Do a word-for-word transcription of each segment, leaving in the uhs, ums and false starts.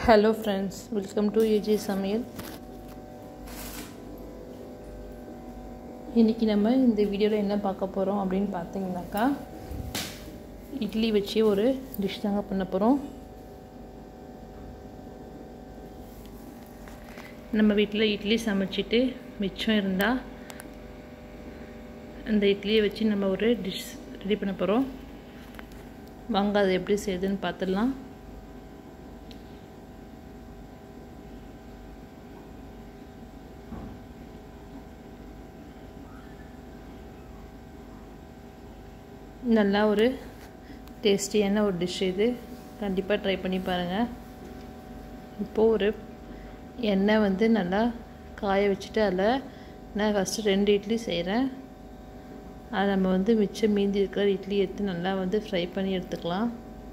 Hello friends, welcome to A J சமையல். இன்றைக்கி நம்ம இந்த வீடியோவில் என்ன பார்க்க போகிறோம் அப்படின்னு பார்த்தீங்கன்னாக்கா, இட்லி வச்சு ஒரு டிஷ் தாங்க பண்ண போகிறோம். நம்ம வீட்டில் இட்லி சமைச்சிட்டு மிச்சம் இருந்தால் அந்த இட்லியை வச்சு நம்ம ஒரு டிஷ் ரெடி பண்ண போகிறோம். வாங்க அதை எப்படி செய்யுதுன்னு பார்த்துடலாம். நல்லா ஒரு டேஸ்டியான ஒரு டிஷ் இது, கண்டிப்பாக ட்ரை பண்ணி பாருங்கள். இப்போது ஒரு எண்ணெய் வந்து நல்லா காய வச்சுட்டு அதில் நான் ஃபஸ்ட்டு ரெண்டு இட்லி செய்கிறேன். அதை நம்ம வந்து மிச்சம் மீந்தி இருக்கிற இட்லி எடுத்து நல்லா வந்து ஃப்ரை பண்ணி எடுத்துக்கலாம்.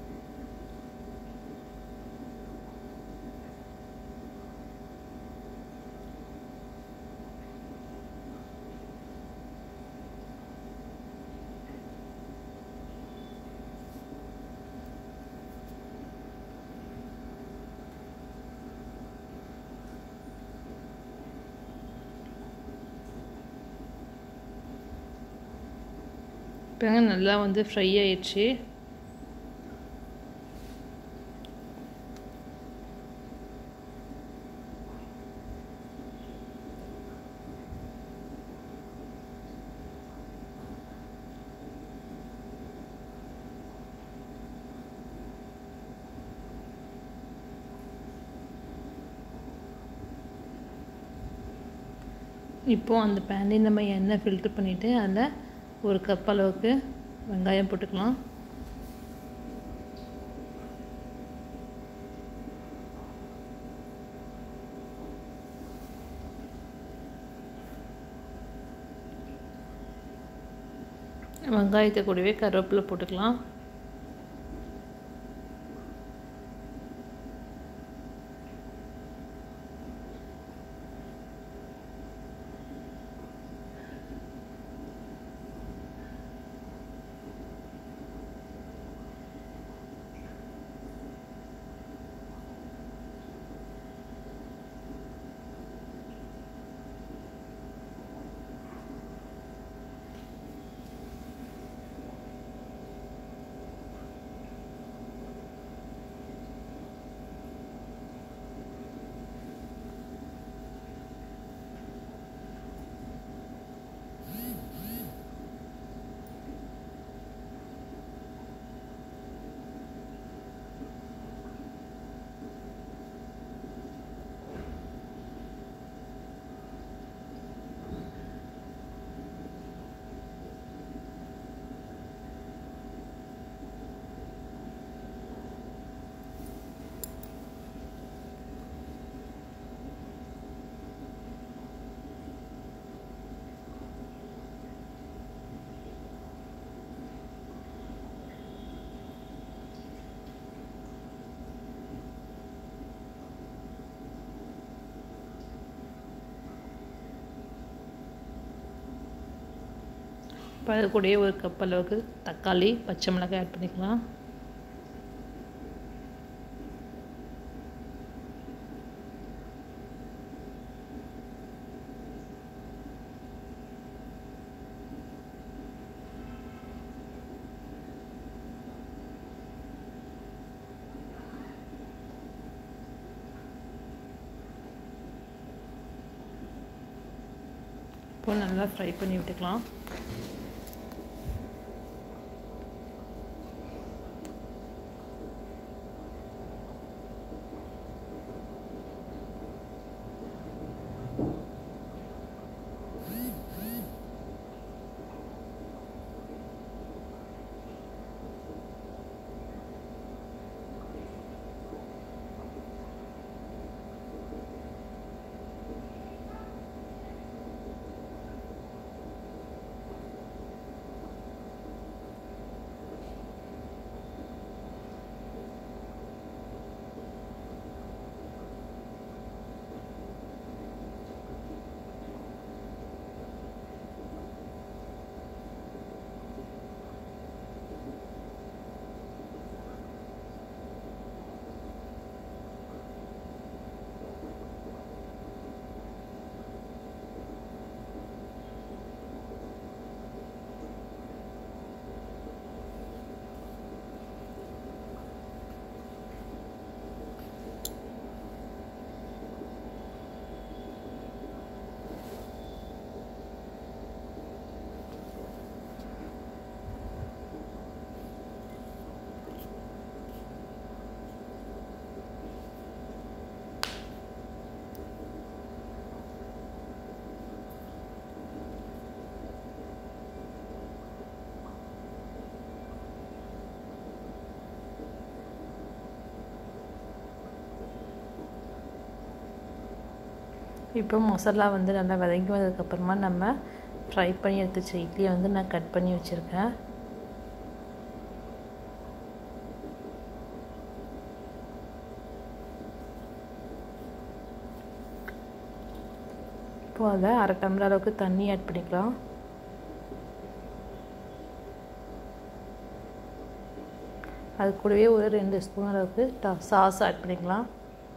இப்போ நல்லா வந்து ஃப்ரை ஆயிடுச்சு. இப்போது அந்த பேன்லேயும் நம்ம எண்ணெய் ஃபில்ட்ரு பண்ணிவிட்டு அதில் ஒரு கப் அளவுக்கு வெங்காயம் போட்டுக்கலாம். வெங்காயத்தை கூடவே கருவேப்பிலை போட்டுக்கலாம். இப்போ அது கூடயே ஒரு கப் அளவுக்கு தக்காளி, பச்சை மிளகாய் ஆட் பண்ணிக்கலாம். இப்போ நல்லா ஃப்ரை பண்ணி விட்டுக்கலாம். இப்போ மசாலா வந்து நல்லா வதங்கி வந்ததுக்கப்புறமா நம்ம ஃப்ரை பண்ணி எடுத்து வச்ச இட்லியை வந்து நான் கட் பண்ணி வச்சுருக்கேன். இப்போ அதை அரை டம்ளர் அளவுக்கு தண்ணி ஆட் பண்ணிக்கலாம். அது கூடவே ஒரு ரெண்டு ஸ்பூன் அளவுக்கு சாஸ் ஆட் பண்ணிக்கலாம்.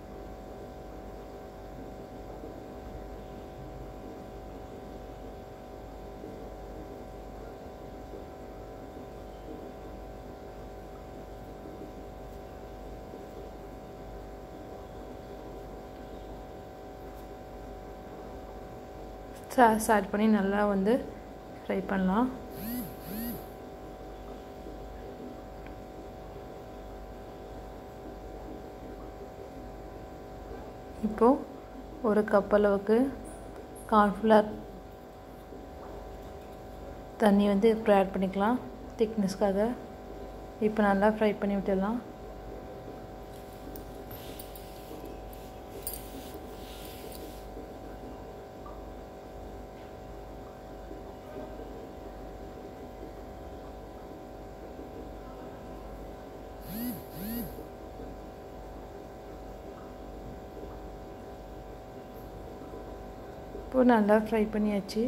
சாஸ் ஆட் பண்ணி நல்லா வந்து ஃப்ரை பண்ணலாம். இப்போது ஒரு கப் அளவுக்கு கார்ன்ஃப்ளவர் தண்ணி வந்து இப்போ ஆட் பண்ணிக்கலாம் திக்னஸ்க்காக. இப்போ நல்லா ஃப்ரை பண்ணி விட்டுடலாம். இப்போ நல்லா ஃப்ரை பண்ணியாச்சு.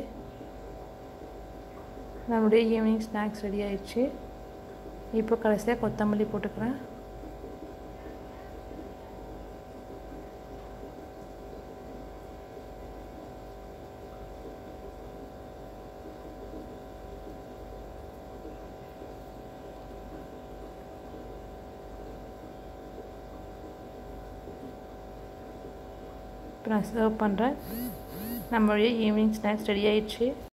நம்முடைய ஈவினிங் ஸ்நாக்ஸ் ரெடி ஆயிடுச்சு. இப்போ கடைசியாக கொத்தமல்லி போட்டுக்கிறேன். இப்போ நான் சர்வ் பண்ணுறேன். நம்மளுடைய ஈவினிங் ஸ்நாக்ஸ் ரெடி ஆயிடுச்சு.